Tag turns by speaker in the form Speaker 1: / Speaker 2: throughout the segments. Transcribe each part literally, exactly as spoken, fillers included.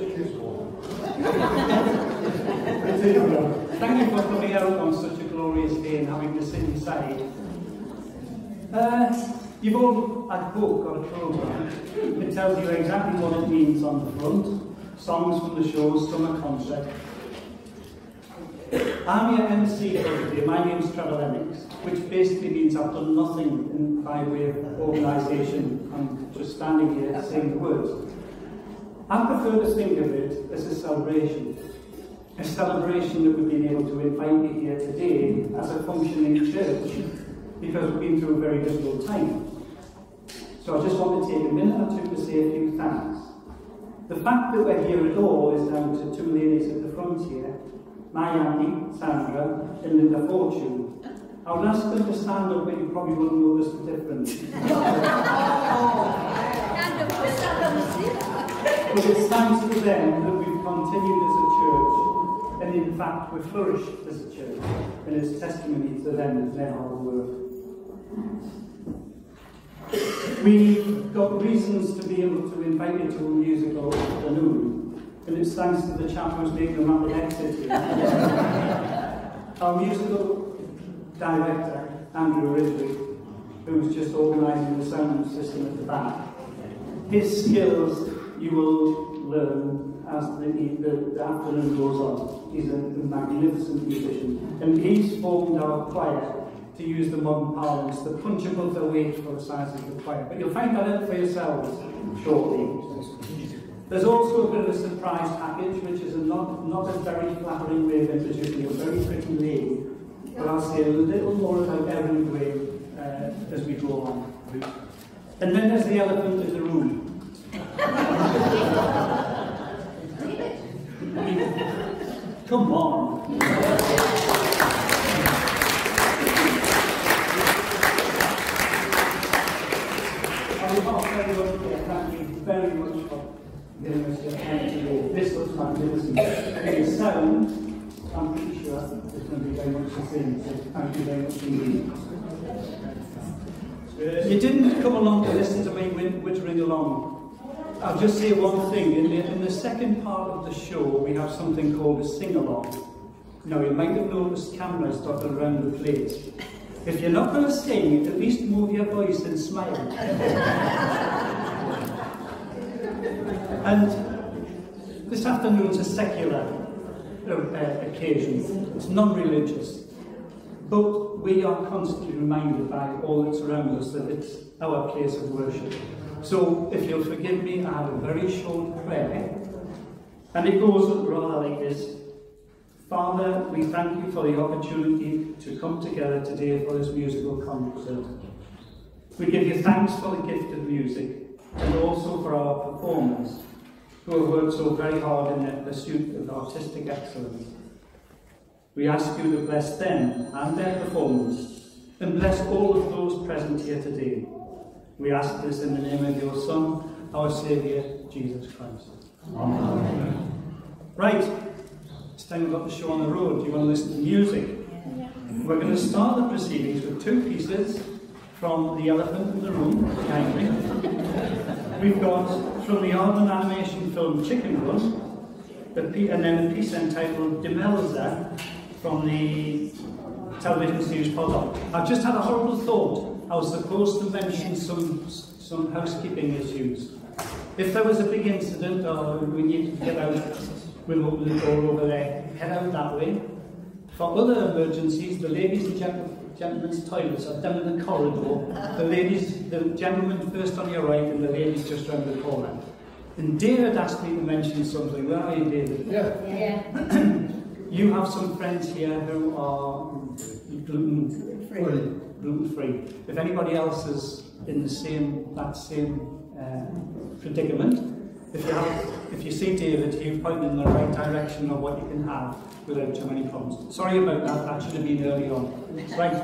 Speaker 1: Thank you for coming out on such a glorious day and having the city side. Uh, you've all, I hope, got a programme. It tells you exactly what it means on the front. Songs from the shows, summer concert. I'm your M C for today. My name's Trevor Lennox, which basically means I've done nothing in, by way of organisation. I'm just standing here saying the words. I prefer to think of it as a celebration. A celebration that we've been able to invite you here today as a functioning church, because we've been through a very difficult time. So I just want to take a minute or two to say a few thanks. The fact that we're here at all is down to two ladies at the front here, my auntie, Sandra, and Linda Fortune. I would ask them to stand up, but you probably wouldn't notice the difference. But it's thanks to them that we've continued as a church, and in fact we've flourished as a church, and it's testimony to them and their hard work. We've got reasons to be able to invite you to a musical afternoon, and it's thanks to the chap who's making a rapid exit here. Our musical director, Andrew Ridley, who's just organising the sound system at the back. His skills you will learn as the, the, the afternoon goes on. He's a, a magnificent musician, and he's formed our choir, to use the modern parlance, the punch above the weight for the size of the choir. But you'll find that out for yourselves shortly. There's also a bit of a surprise package, which is a not, not a very flattering way of introducing a very pretty lady, but I'll say a little more about Eryn Graham uh, as we go on. And then there's the elephant in the room. Come on. Thank you very much for giving us your time today. This looks magnificent. And the sound, I'm pretty sure it's going to be very much the same. So thank you very much indeed. You didn't come along to listen to me wittering along. I'll just say one thing. In the, in the second part of the show, we have something called a sing-along. Now, you might have noticed cameras dotted around the place. If you're not going to sing, at least move your voice and smile. And this afternoon's a secular uh, occasion. It's non-religious. But we are constantly reminded by all that's around us that it's our place of worship. So, if you'll forgive me, I have a very short prayer. And it goes rather like this. Father, we thank you for the opportunity to come together today for this musical concert. We give you thanks for the gift of music and also for our performers who have worked so very hard in their pursuit of artistic excellence. We ask you to bless them and their performance and bless all of those present here today. We ask this in the name of your Son, our Saviour, Jesus Christ. Amen. Right. It's time we've got the show on the road. Do you want to listen to music? Yeah. We're going to start the proceedings with two pieces from The Elephant in the Room, behind me. We've got from the Aladdin animation film Chicken Run, and then a piece entitled Demelza from the television series Poldark. I've just had a horrible thought. I was supposed to mention some, some housekeeping issues. If there was a big incident or we needed to get out, we'll open the door over there, head out that way. For other emergencies, the ladies and gent gentlemen's toilets are down in the corridor. The ladies, the gentlemen first on your right and the ladies just round the corner. And David asked me to mention something. Where are you, David? Yeah. yeah. You have some friends here who are gluten-free. Gluten-free. If anybody else is in the same, that same uh, predicament, If you, have, if you see David, he'll point in the right direction of what you can have without too many problems. Sorry about that, that should have been early on. Right.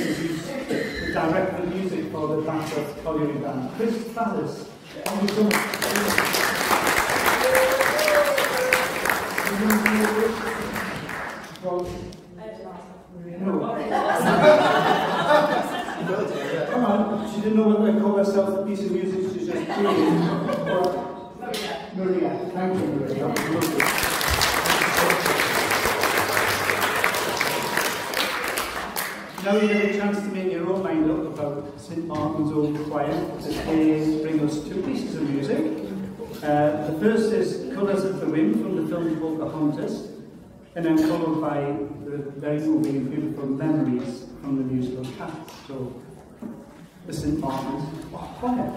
Speaker 1: introduce the director of music for the Backworth Colliery band, Chris Fallis. Thank you so much. No. Come on, she didn't know whether to call herself a piece of music, she just played. Maria, thank you, Maria. Now you get a chance to make your own mind up about Saint Martin's Old Choir, that they bring us two pieces of music. Uh, the first is Colours of the Wind from the film Pocahontas, and then followed by the very moving and beautiful Memories from the musical Cats. So, the Saint Martin's Choir.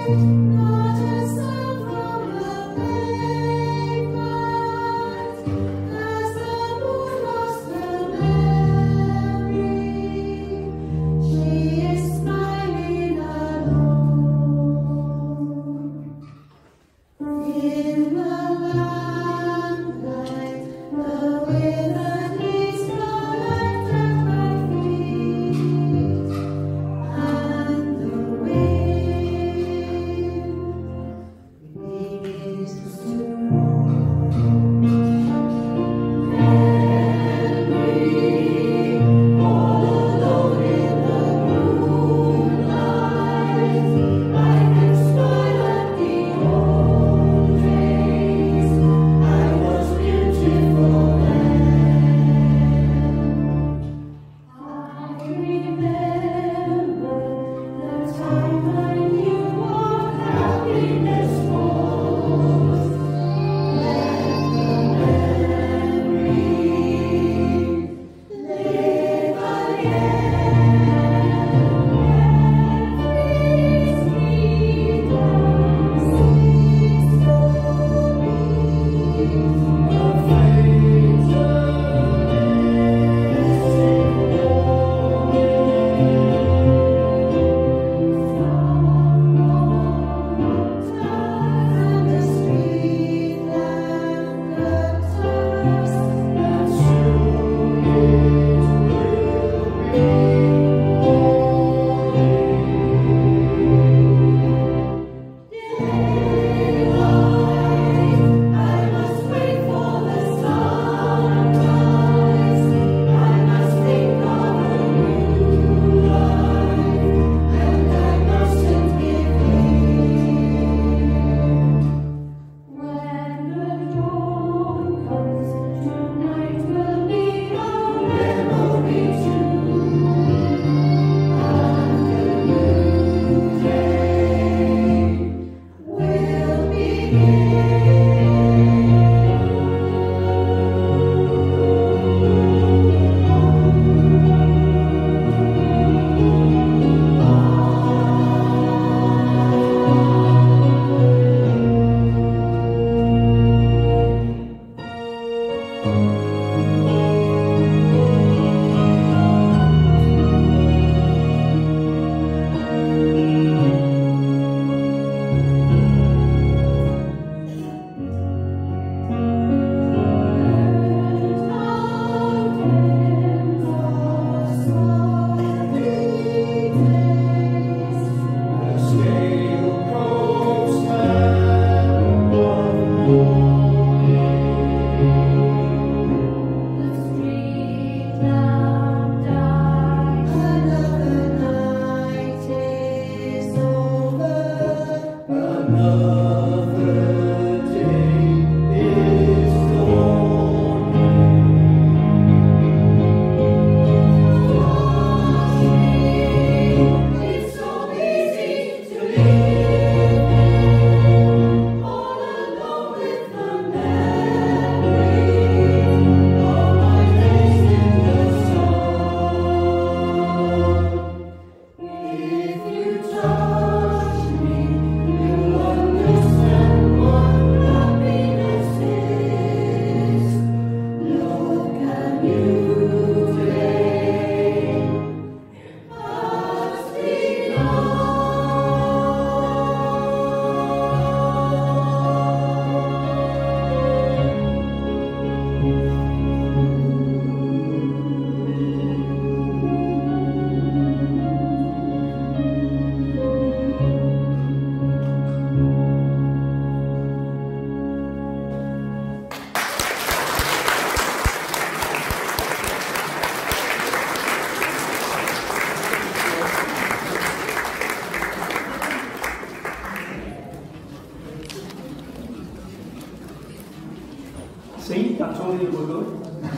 Speaker 1: See, I told you we're good.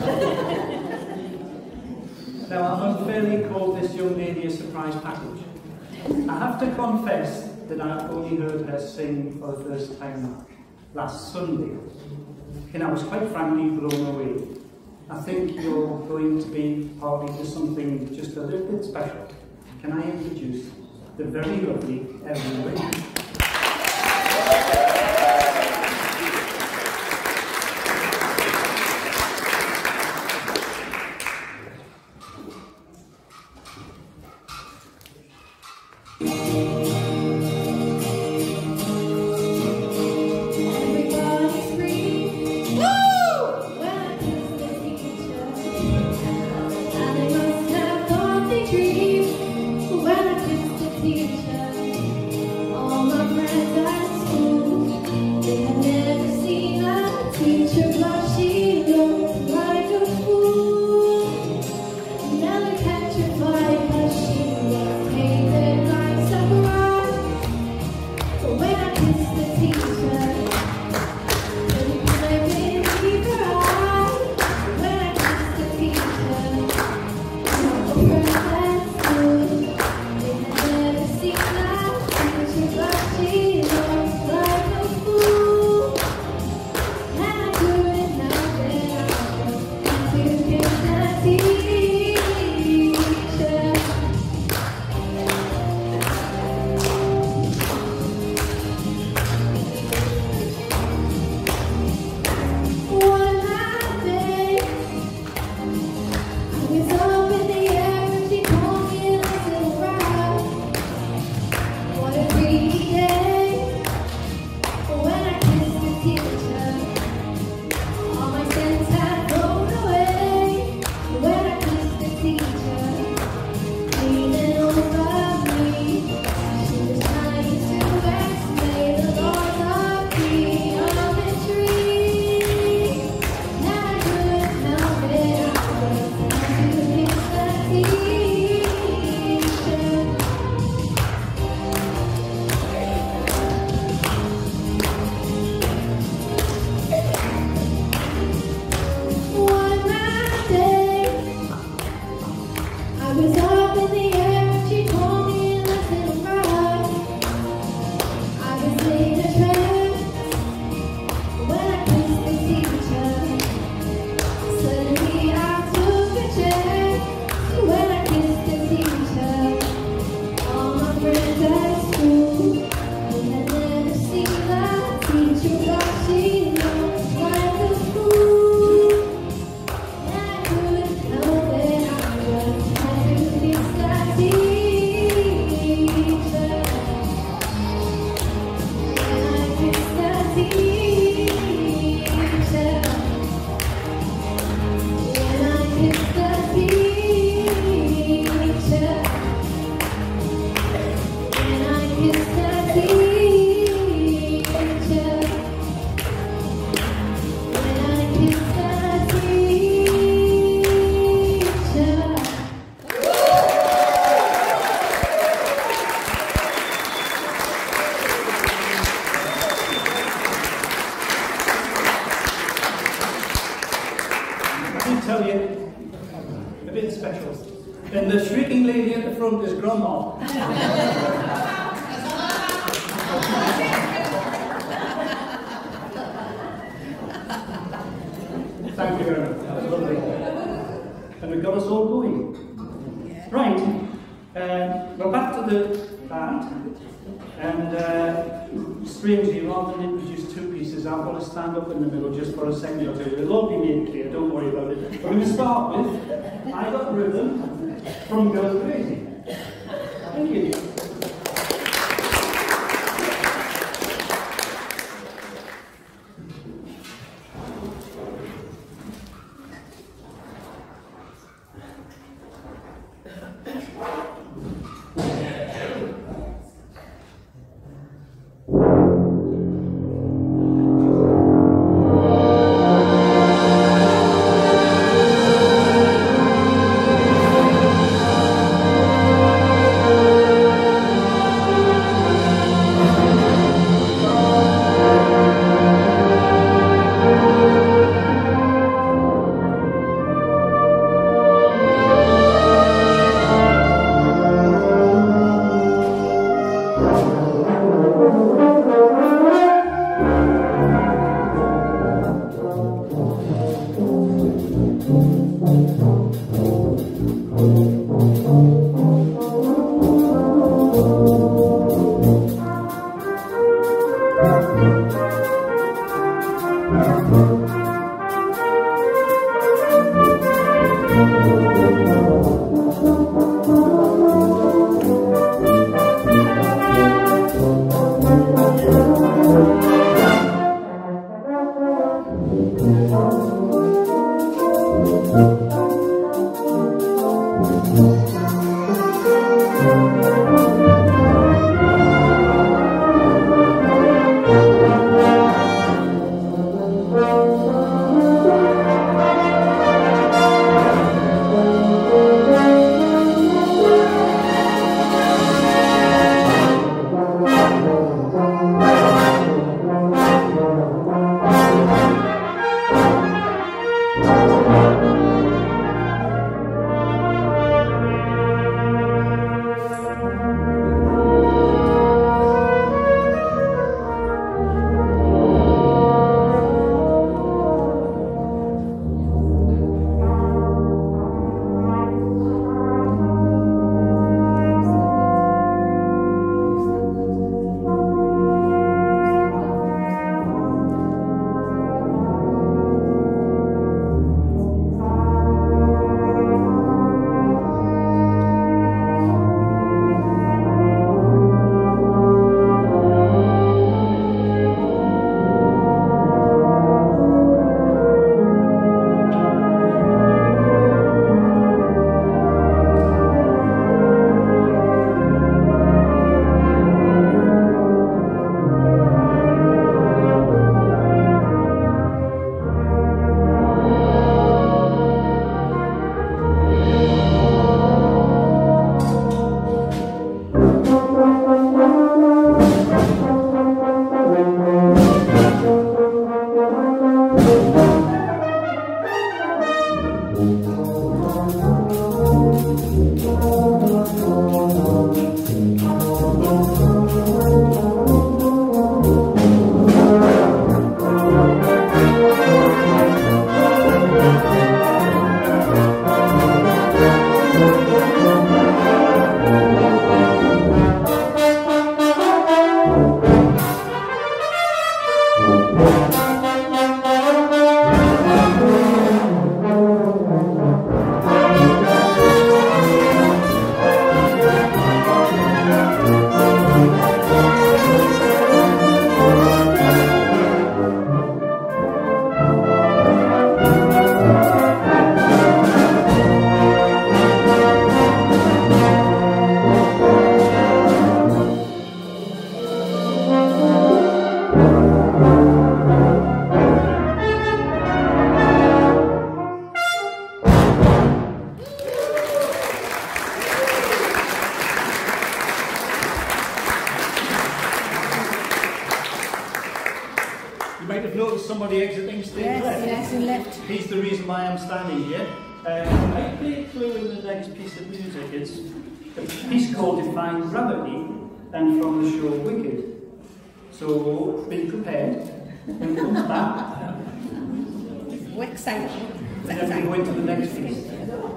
Speaker 1: Now, I've unfairly called this young lady a surprise package. I have to confess that I've only heard her sing for the first time last Sunday, and I was quite frankly blown away. I think you're going to be party to something just a little bit special. Can I introduce the very lovely Eryn Graham? tell you a bit special. And the shrieking lady at the front is Grandma. Thank you very much. That was lovely. And we got us all going. Right. Um, we're back to the band. And uh, strangely, rather than introduce two pieces, I'm going to stand up in the middle just for a second or two. It'll all be made clear, don't worry about it. We're going to start with I Got Rhythm from Girls Crazy. Thank you.
Speaker 2: Thank
Speaker 1: have noticed somebody exiting stage
Speaker 2: yes,
Speaker 1: left.
Speaker 2: Yes, he left.
Speaker 1: He's the reason why I'm standing here. Um, I play a clue in the next piece of music. It's a piece called Defying Gravity and from the show Wicked. So be prepared when it comes back.
Speaker 2: We're excited.
Speaker 1: And then we go into the next piece.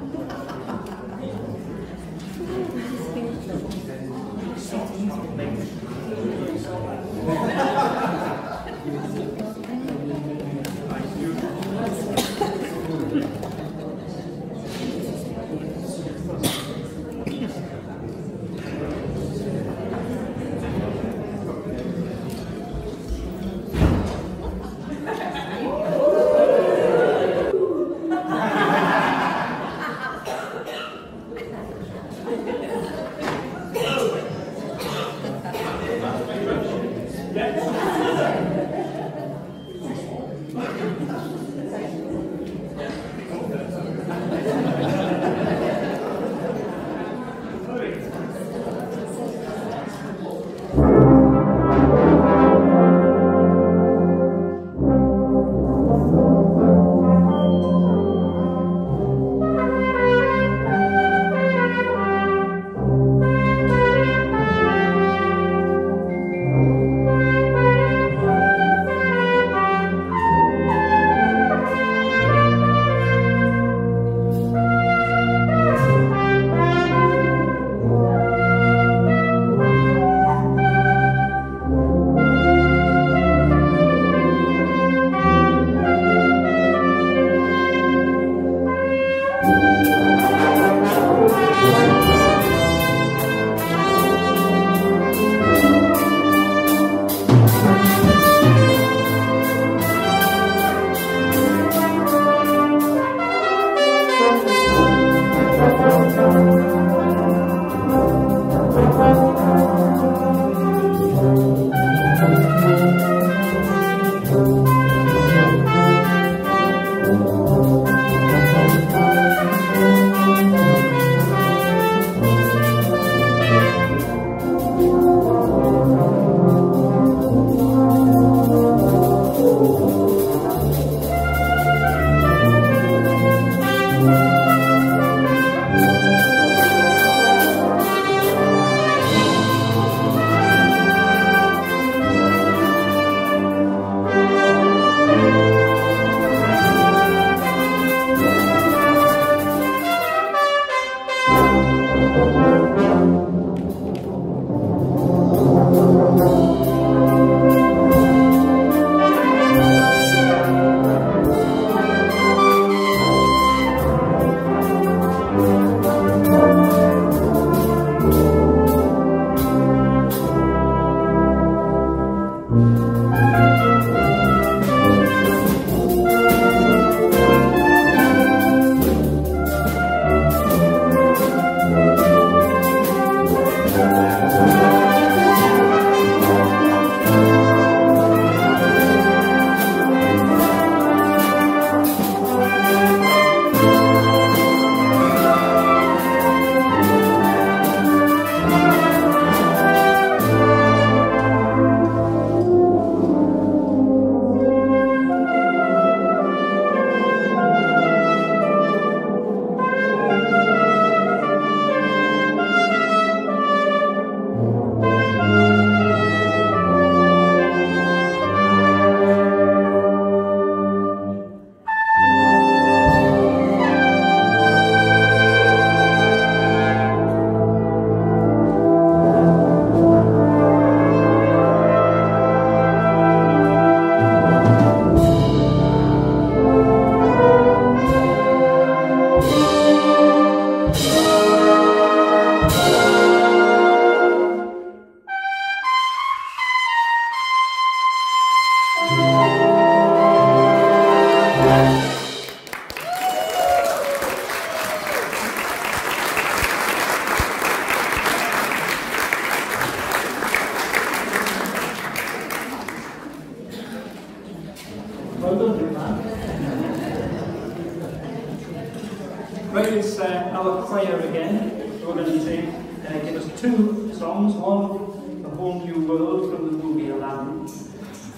Speaker 1: Right, it's uh, our choir again. We're going to take, uh, give us two songs. One, A Whole New World from the movie Aladdin,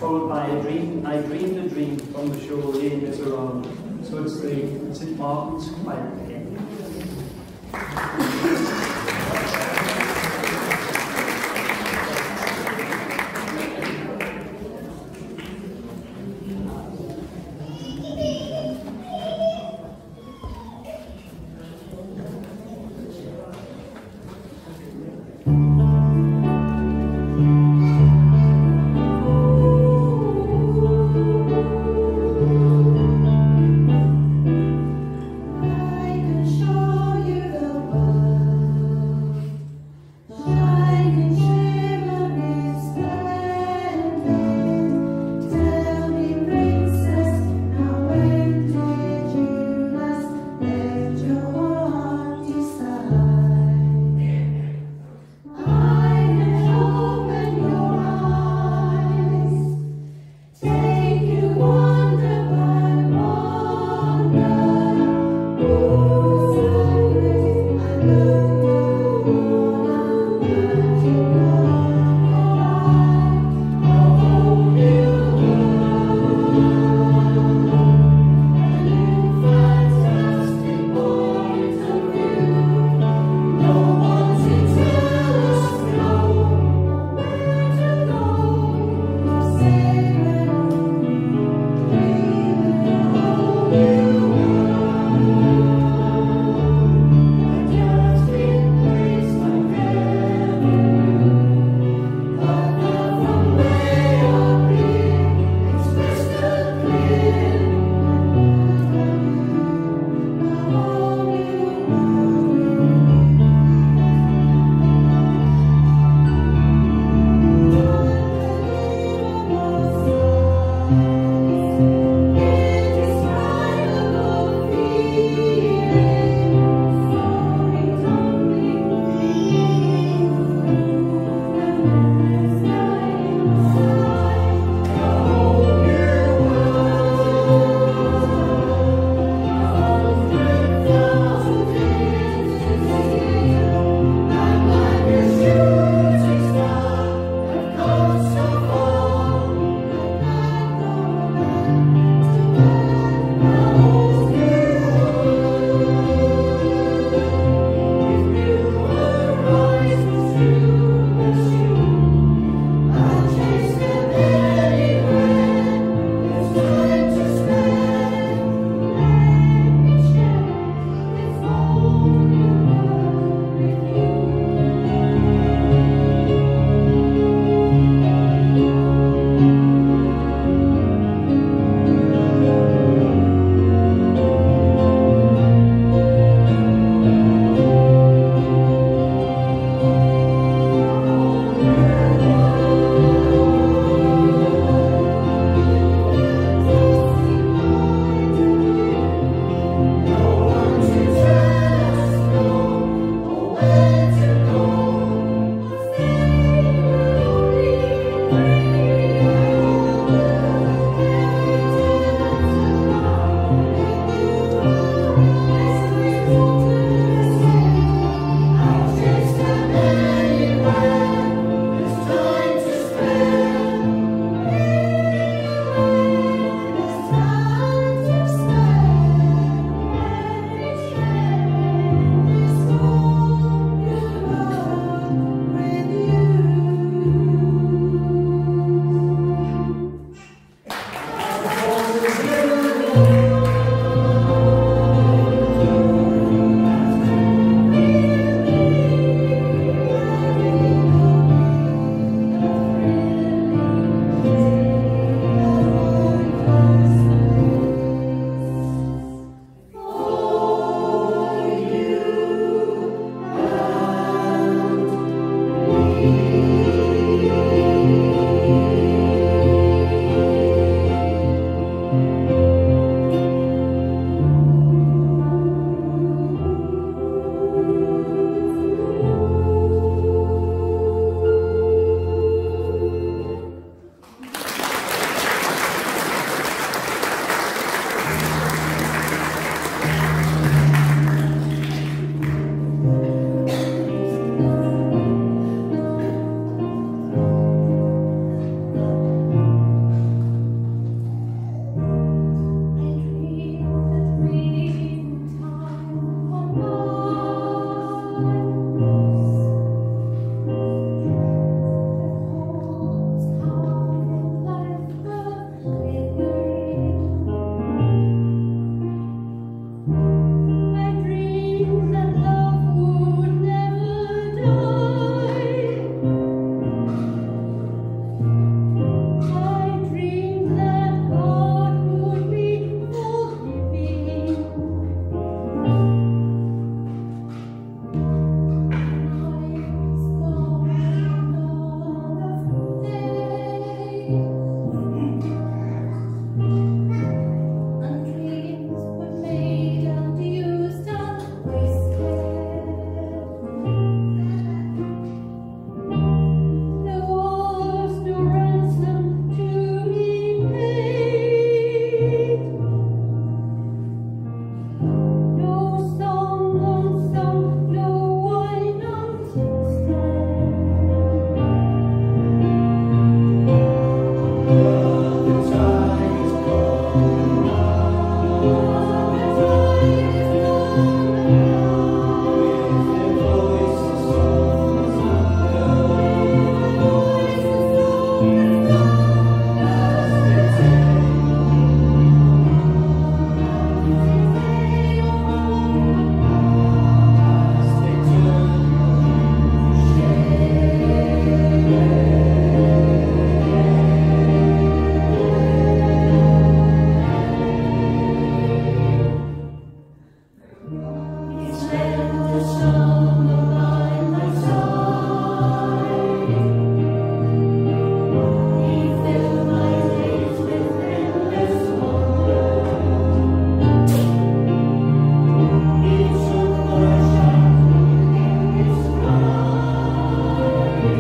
Speaker 1: followed by a dream. I dreamed a dream from the shore, Les Misérables. So it's the Saint Martin's Choir again.
Speaker 3: I can show you the world.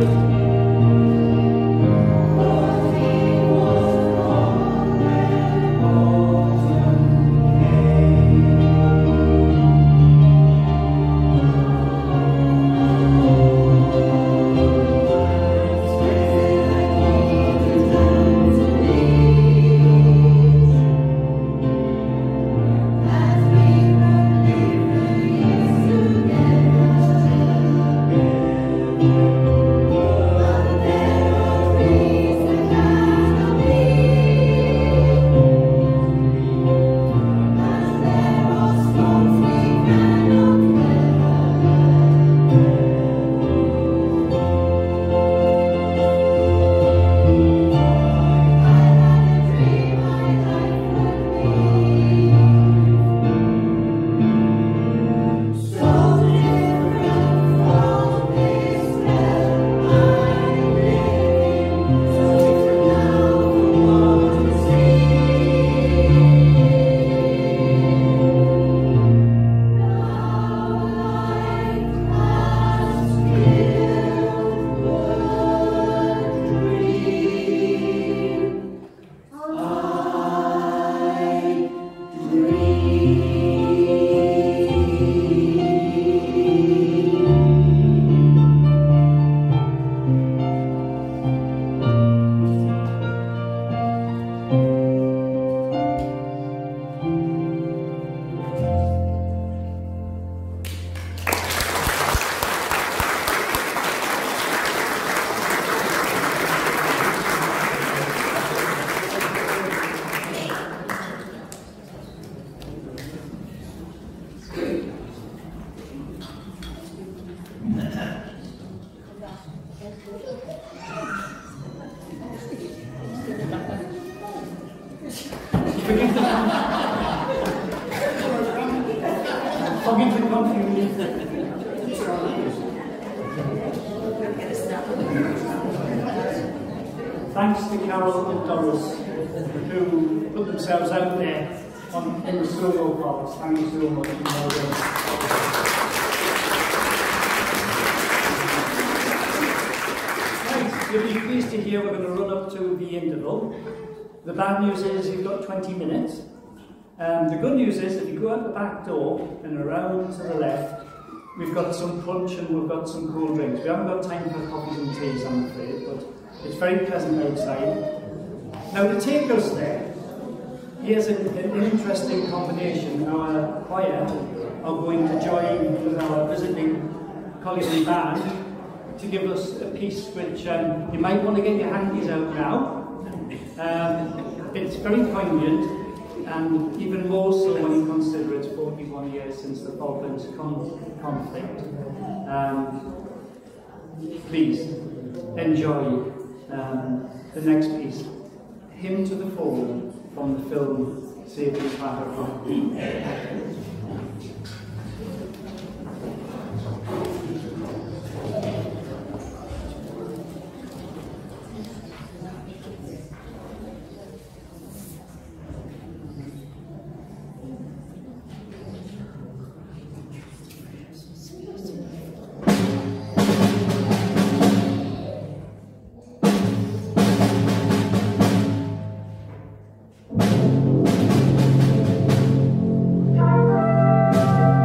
Speaker 1: Forgive the confusion. Thanks to Carol and Doris, who put themselves out there on, in the solo parts. Thank you so much. Right, you'll be pleased to hear we're going to run up to the interval. The bad news is you've got twenty minutes. Um, the good news is if you go out the back door and around to the left, we've got some punch and we've got some cool drinks. We haven't got time for coffees and teas, I'm afraid, but it's very pleasant outside. Now to take us there, here's an, an interesting combination. Our choir are going to join with our visiting Colliery band to give us a piece which um, you might want to get your handies out now. Um, it's very poignant, and even more so when you consider it's forty-one years since the Falklands con conflict. Um, please enjoy um, the next piece, Hymn to the Fallen, from the film Saving Pocahontas.
Speaker 3: Thank you.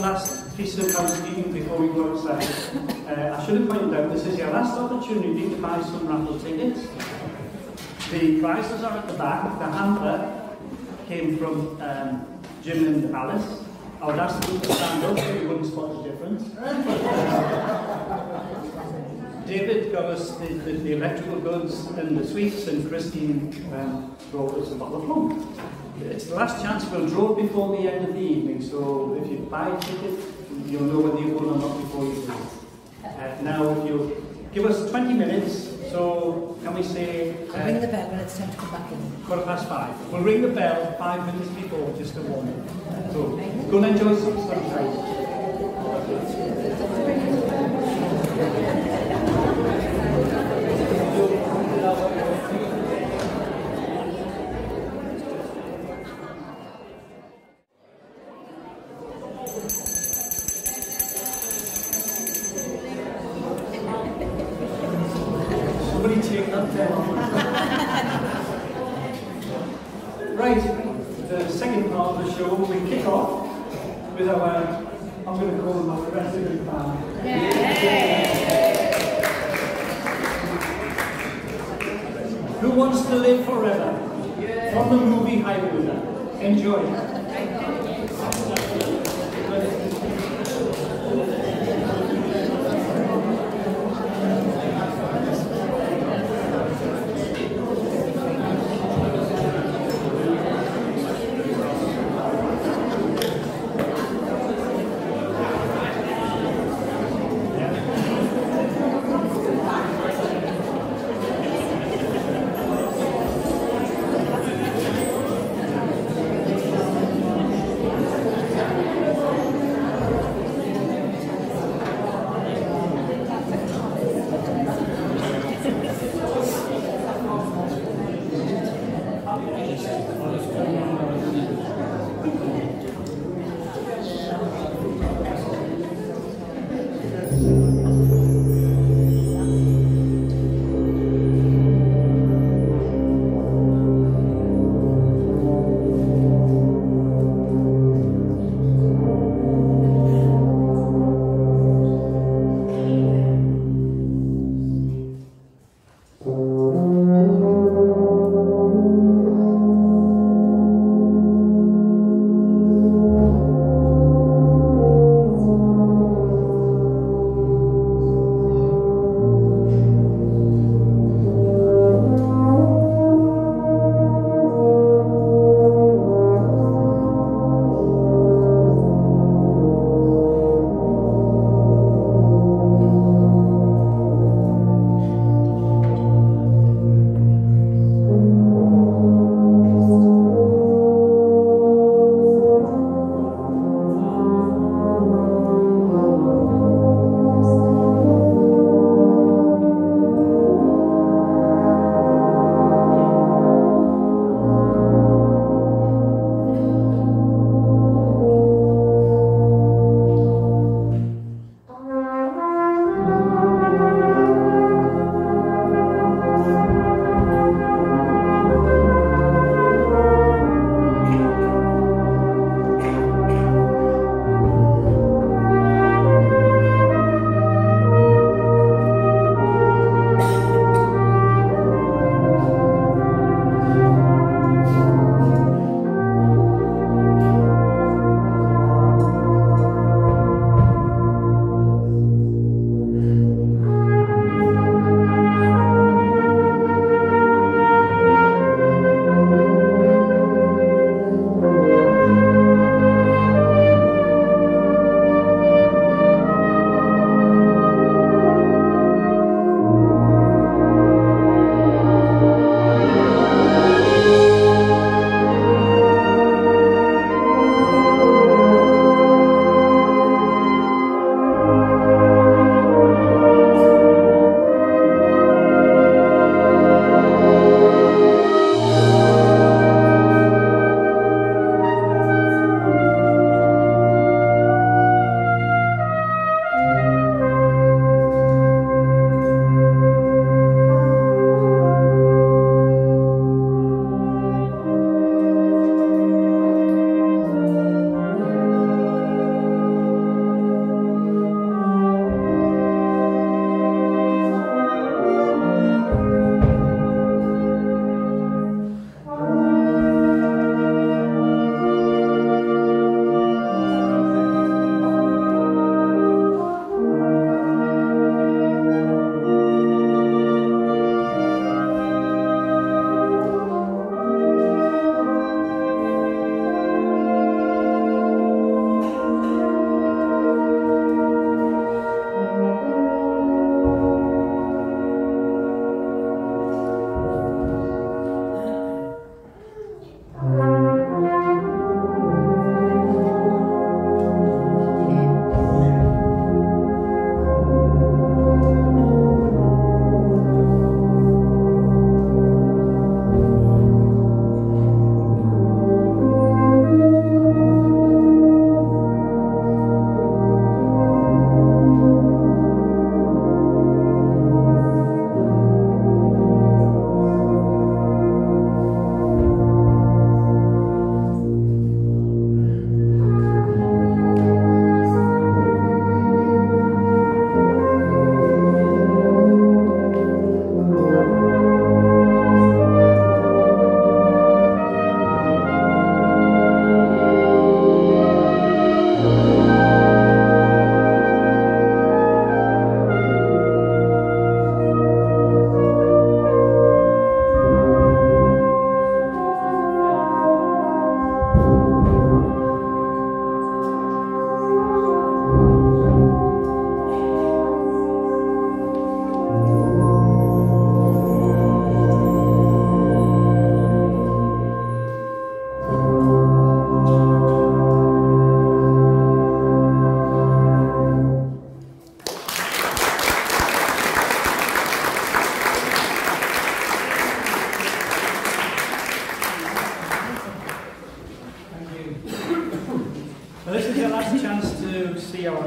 Speaker 1: last piece of housekeeping before we go outside. Uh, I should have pointed out this is your last opportunity to buy some raffle tickets. The prizes are at the back. The handler came from um, Jim and Alice. I would ask them to stand up so you wouldn't spot the difference. David got us the, the, the electrical goods and the sweets, and Christine um, brought us a bottle of rum. It's the last chance. We'll draw it before the end of the evening, so if you buy a ticket, you'll know whether you're going or not before you do. Uh, now, if you give us twenty minutes, so can we say... Uh,
Speaker 2: I'll ring the bell when it's time to come back in.
Speaker 1: Quarter past five. We'll ring the bell five minutes before, just to warn you. So, go and enjoy some sunshine. Right, the second part of the show, we kick off with our, I'm going to call them our resident band. Who Wants to Live Forever? From the movie Highlander. Enjoy.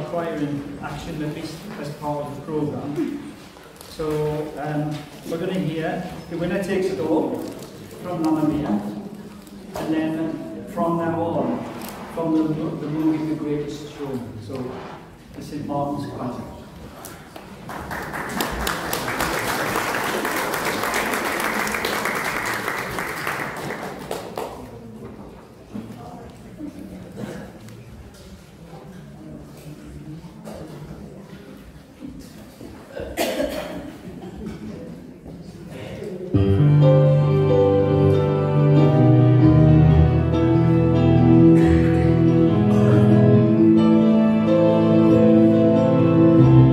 Speaker 1: choir action, at least as part of the programme. So um, we're going to hear the winner takes it all from Mamma Mia, and then from now on, from the, the movie The Greatest Showman. So the Saint Martin's Choir.
Speaker 3: Thank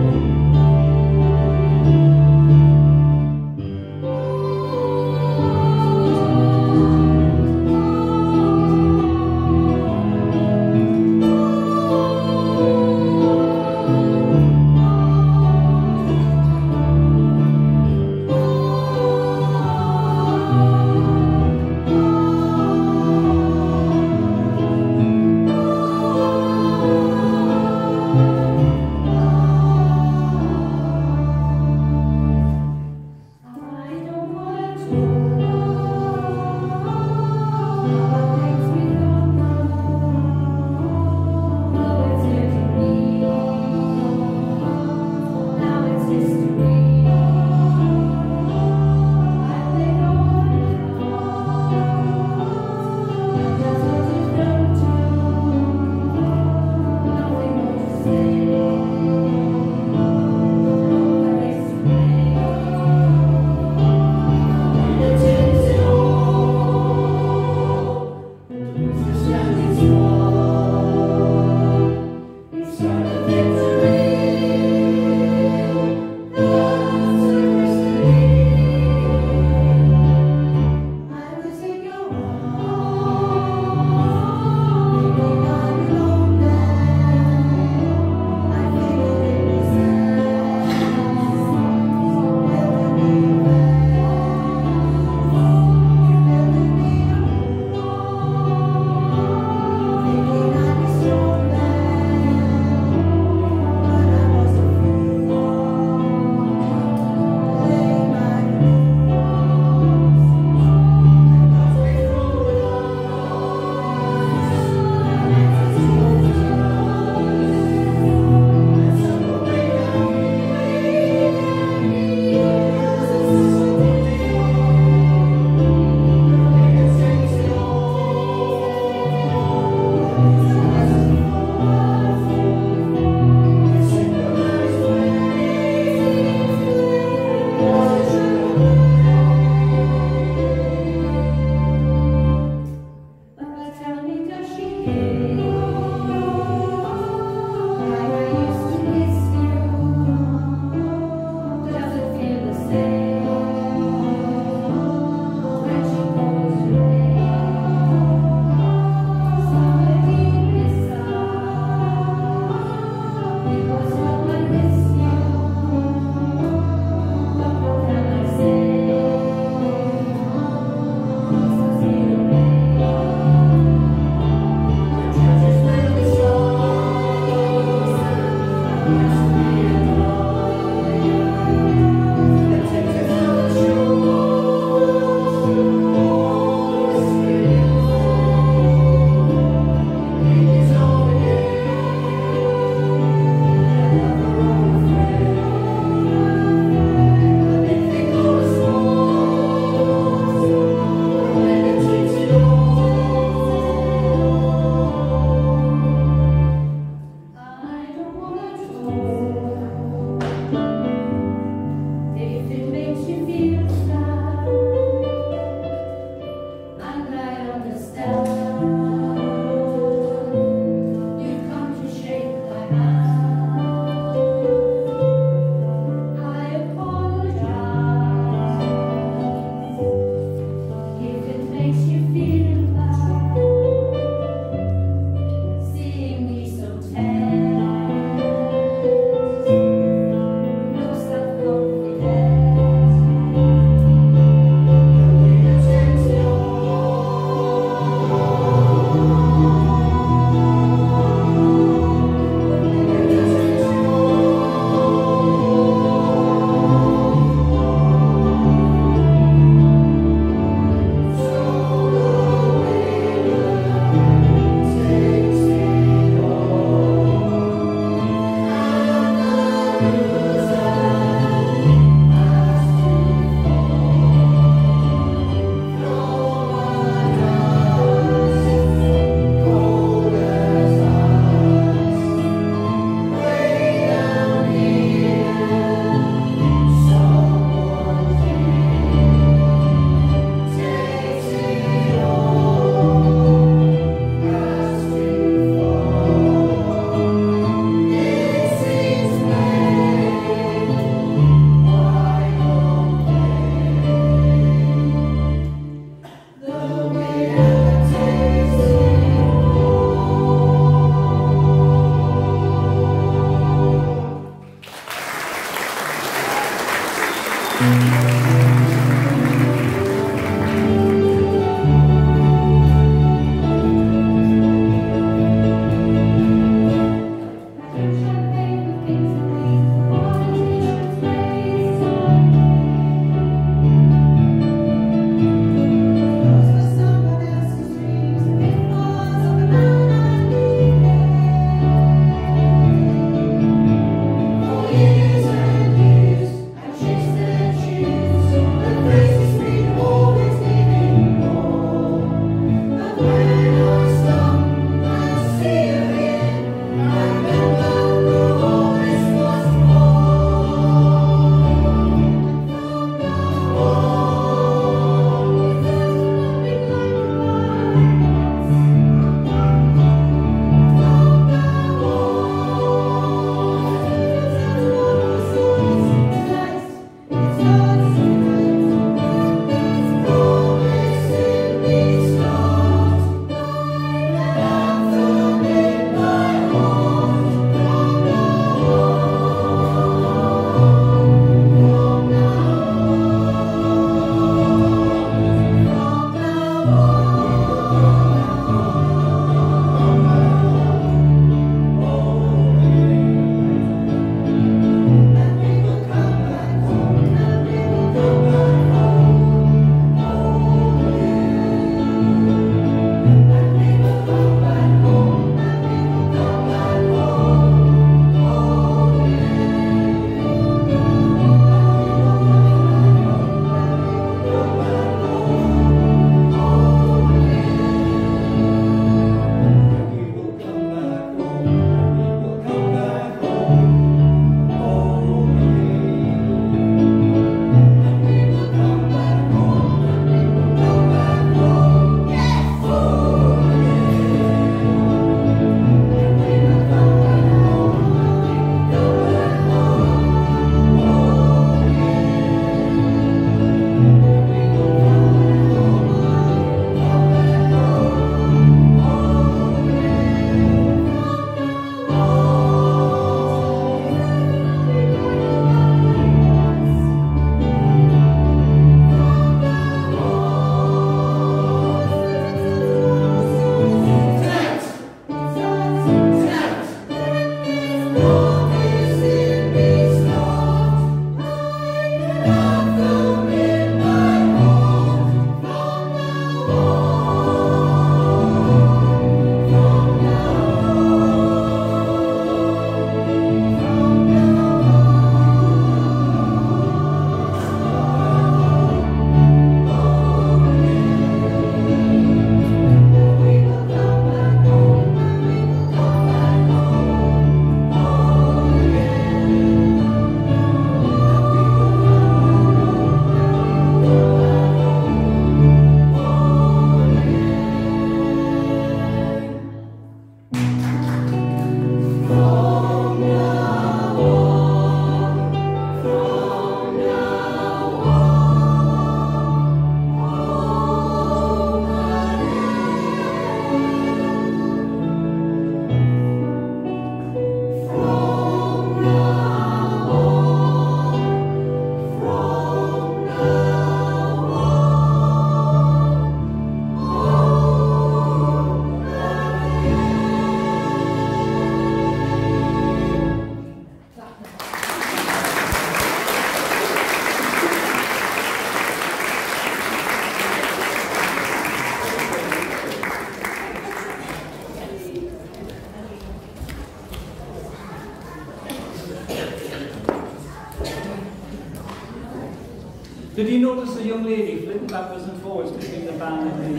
Speaker 1: Did you notice a young lady flitting backwards and forwards between the band and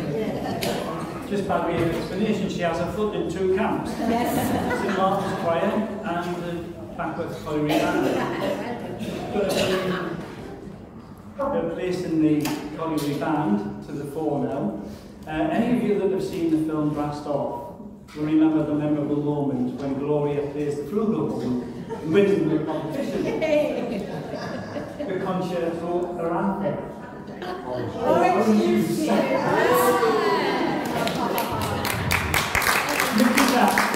Speaker 1: the... Just by way of explanation, she has a foot in two camps. Yes. Saint Martin's Choir and the Backworth Colliery band. She's got her place in the Colliery band to the fore now. Uh, any of you that have seen the film Blast Off will remember the memorable moment when Gloria plays the flugelhorn, winning the competition. The concerto, her anthem.
Speaker 2: Oh, excuse me.
Speaker 1: Look at that.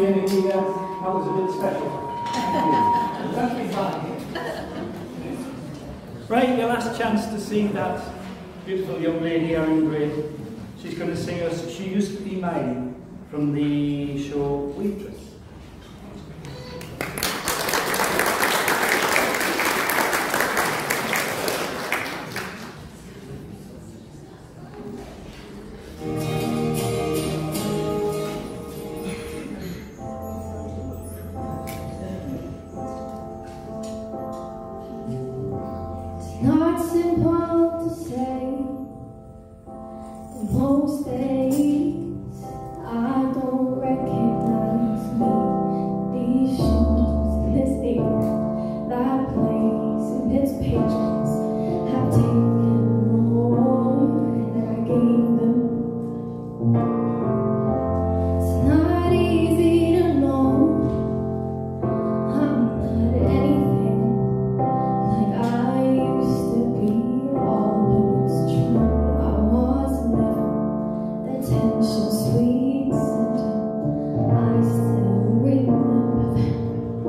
Speaker 1: being here. That was a bit special. Thank you. Right, your last chance to see that beautiful young lady, Eryn Graham. She's going to sing us She Used to Be Mine from the show Waitress.
Speaker 3: Not simple to say. Most days I don't recognize me. These shoes, this ink, that place, and its pages have taken more than I gave them. It's not easy to know I'm not anything like I used to be. All was true, I was never the tension sweet center. I still remember that.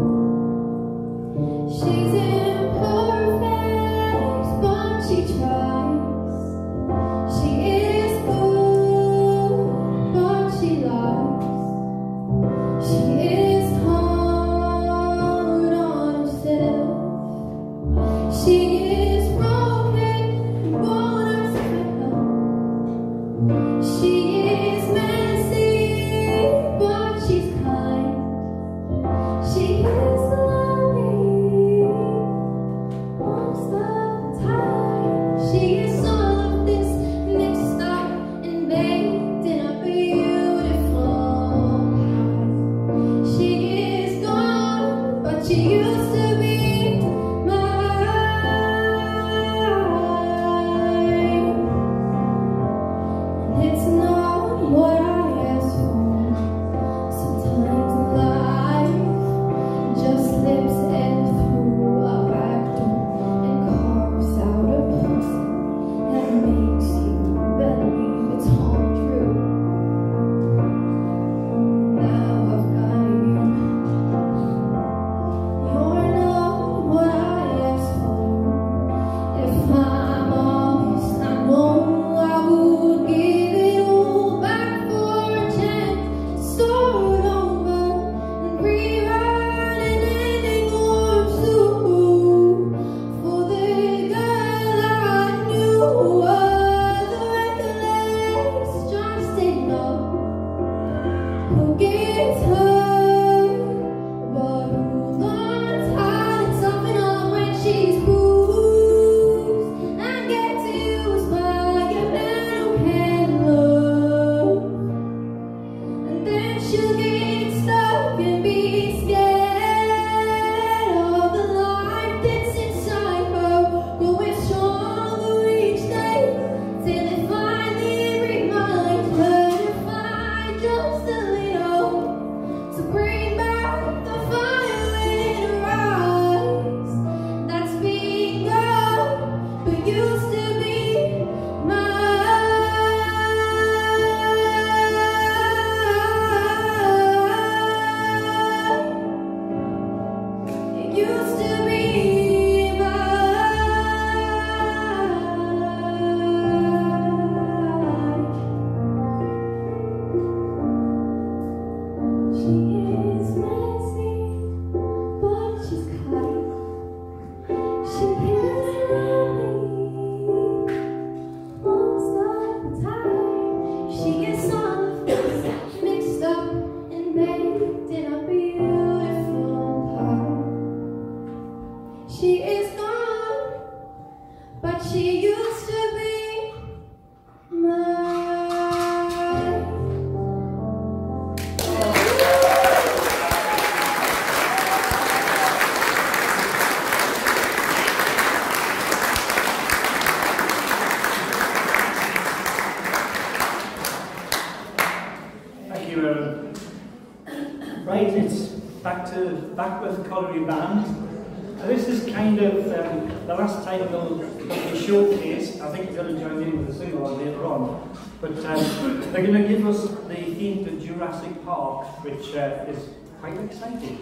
Speaker 3: She's imperfect, but she tries. She is good, but she lies. She is hard on herself. She is broken, born herself. She is messy, but she's kind. She is lonely most of the time. She is all of this mixed up and baked in a beautiful pie. She is gone, but she used to be mine. And it's not what I asked for. Sometimes life just slips in through a back door and carves out a person that makes you believe it's all true. Now I've got you. You're not what I asked for. If I'm honest, I know I would give it all back for a chance to start over and rewrite an ending or two for the girl I knew. The reckless just enough who gets hurt, but who learns how to toughen up when she's bruised and gets used by a man who can love. And then she'll get stuck and be scared of the life that's inside her, growing stronger each day till it finally reminds her to fight just a little, to bring back the fire in her eyes that's being gone but used to be mine. It used to be mine. She is messy, but she's kind. She is lonely most of the time. She is all of this mixed up and baked in a beautiful pie. She is gone, but she used to be mine.
Speaker 1: Thank you, Eryn. Right, it's back to Backworth Colliery Band. Now this is kind of um, the last time they'll, they'll be showcased. I think they're going to join in with a sing-along later on. But But um, they're going to give us the theme to Jurassic Park, which uh, is quite exciting.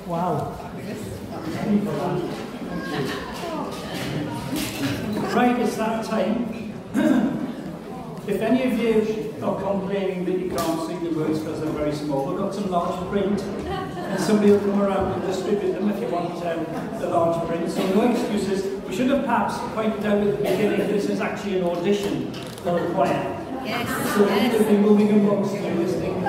Speaker 1: Wow. Right, it's that time. If any of you are complaining that you can't see the words because they're very small, we've got some large print, and somebody will come around and distribute them if you want um, the large print. So no excuses. We should have perhaps pointed out at the beginning this is actually an audition for a choir.
Speaker 4: Yes.
Speaker 1: So
Speaker 4: Yes.
Speaker 1: you'll be moving amongst you listening.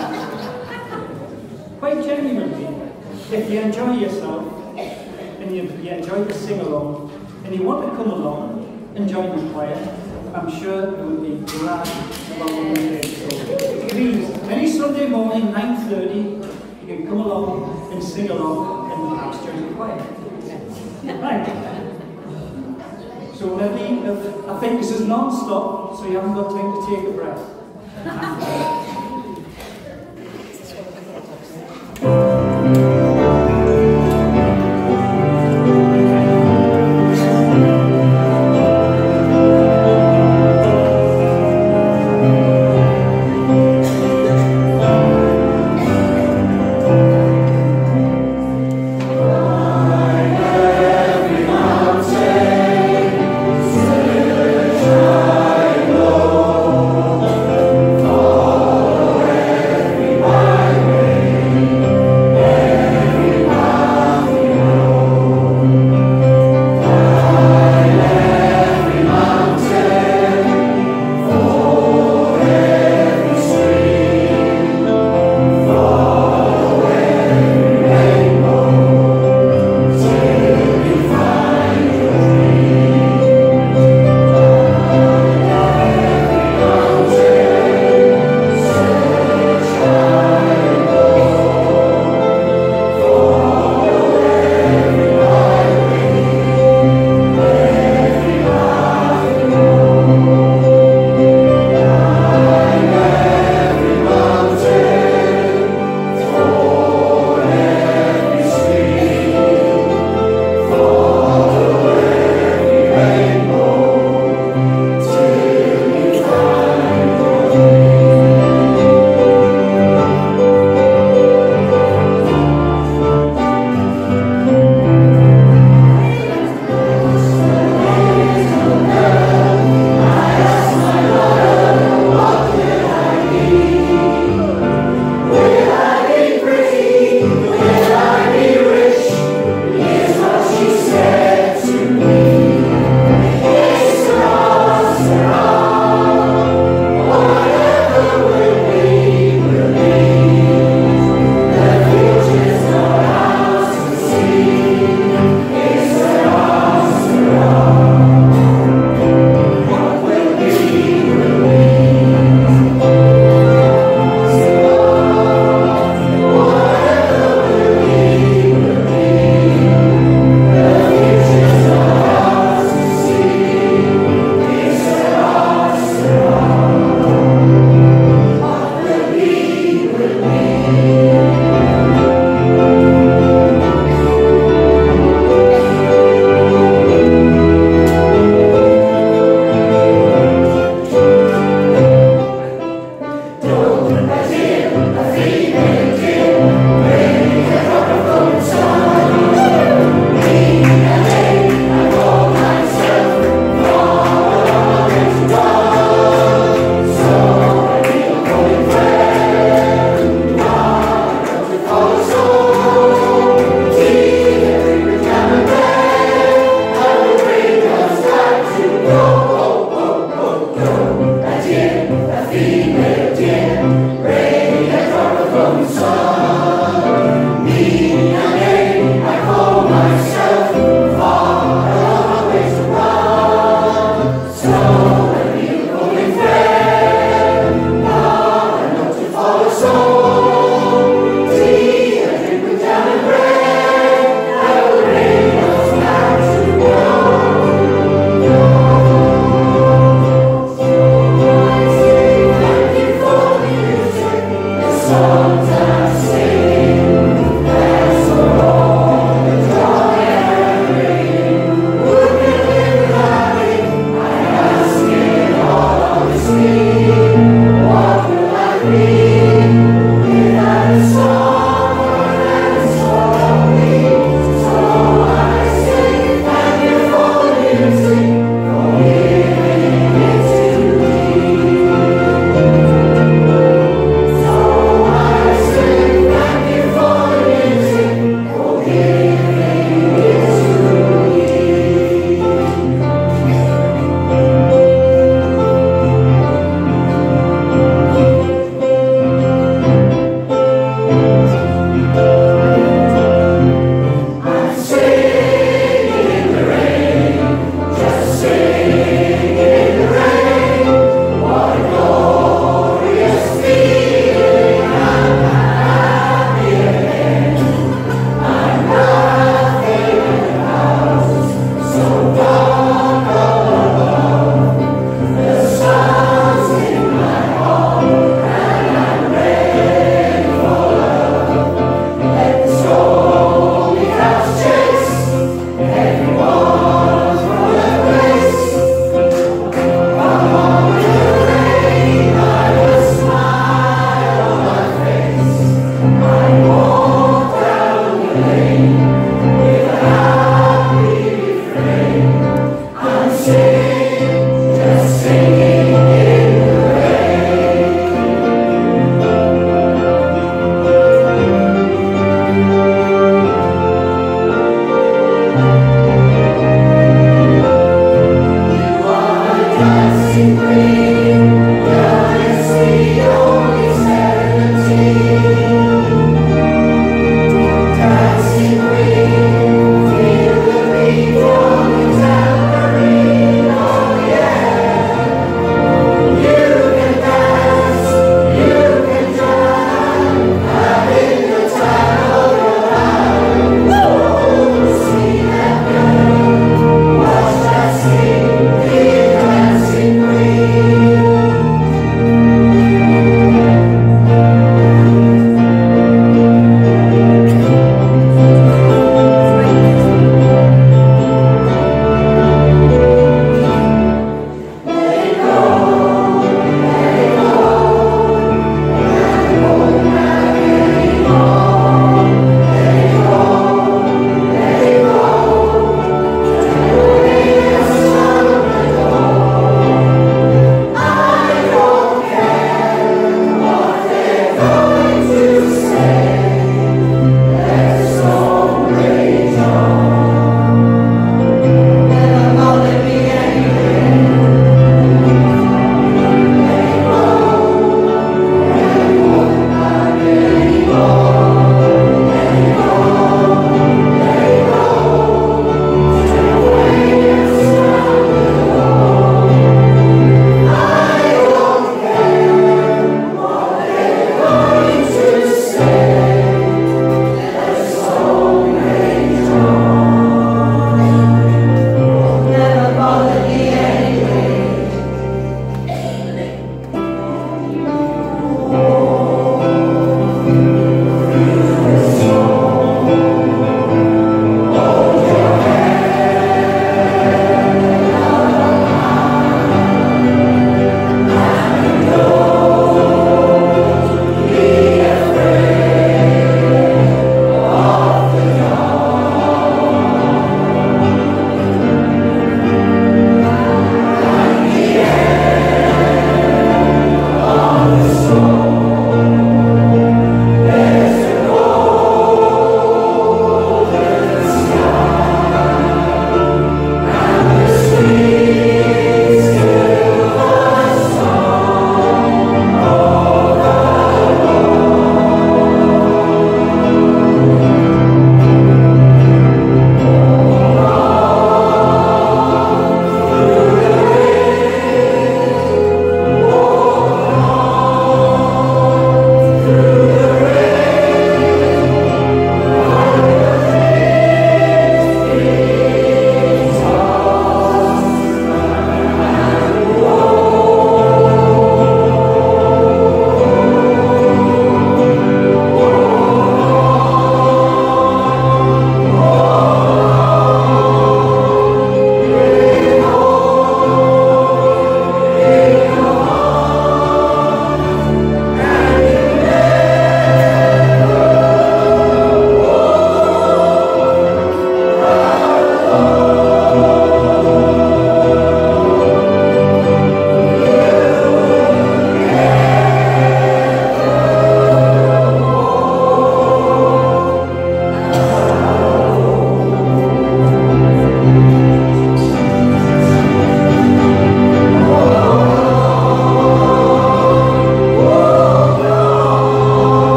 Speaker 1: Quite genuinely, if you enjoy yourself and you, you enjoy the sing-along and you want to come along and join the choir, I'm sure you will be glad along with me. So please, any Sunday morning, nine thirty, you can come along and sing along and perhaps join the choir. Right. So maybe, uh, I think this is non-stop, so you haven't got time to take a breath.
Speaker 3: Oh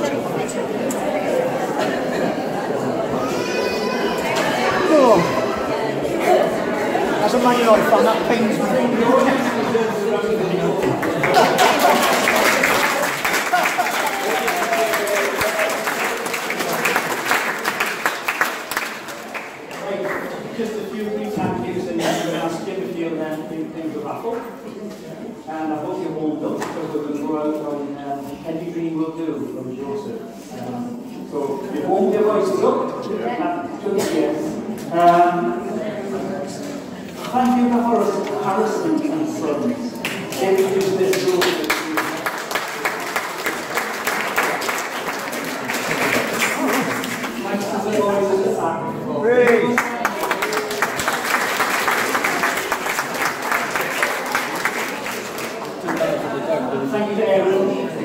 Speaker 2: As a Man United fan, that pains me.
Speaker 1: Just a few brief thank yous, and then we're going to ask Jim if you'll then bring things to raffle. And I hope you're warmed up because we're going to go out on um, Any Dream Will Do from Joseph. Um, so you warmed your voices up. Good, yes. Um, Thank you to Harrison and Sons. They produced this rule. Thanks to the boys at the back. Thank you to Eryn.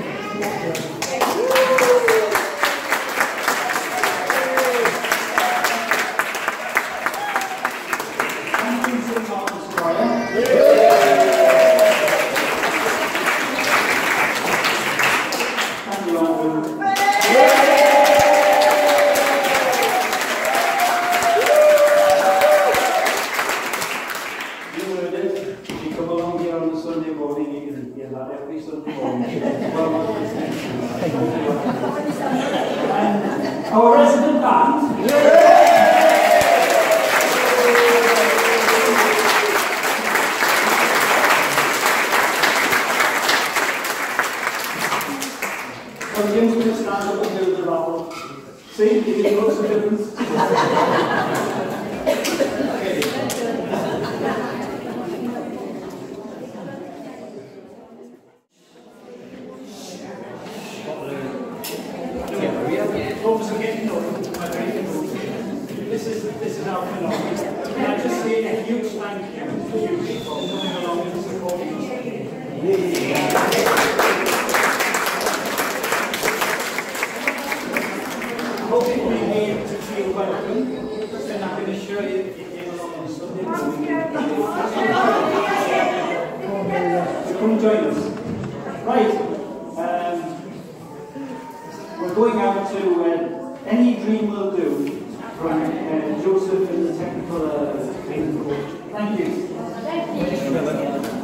Speaker 1: Our resident band. So Jim's going to stand up and do the raffle. See, you can look some difference. This is this is our phenomenon. Can I just say a huge thank you to you people coming along and supporting us. I hope you came here to feel welcome, and I can assure you if you came along on Sunday morning, so come join us. Right, um, we're going out to uh, Any Dream Will Do. From uh, Joseph and the technical uh, training coach. Thank you. Thank you.